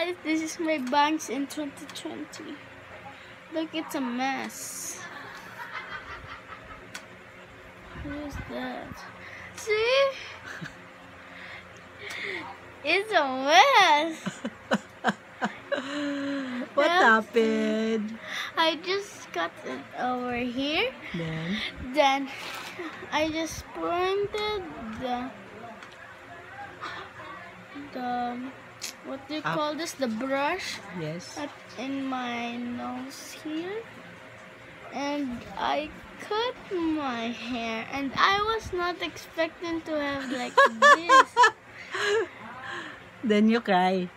guys, this is my bangs in 2020. Look, it's a mess. What is that? See? It's a mess. What happened? I just cut it over here. Then I just pointed the what do you call this? The brush yes. up in my nose here, and I cut my hair, and I was not expecting to have like this. Then you cry.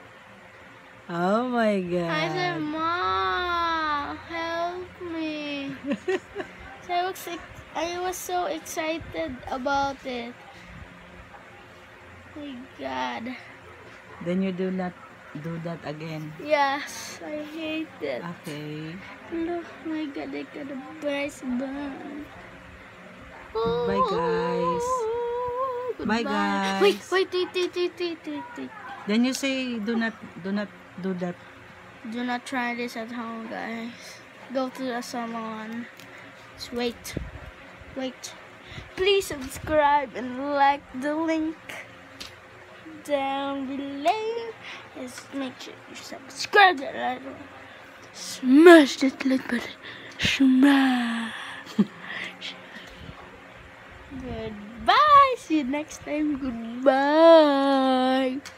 Oh my God. I said, "Mom, help me." So I was so excited about it. My God. Then you do not do that again. Yes, I hate it. Okay. Look, my God, I got a nice bun. Bye guys. Goodbye. Bye guys. Wait. Then you say do not do that. Do not try this at home, guys. Go to the salon. Just wait. Please subscribe and like the link down below. Just make sure you subscribe that like button. Smash that like button. Smash. Goodbye. See you next time. Goodbye.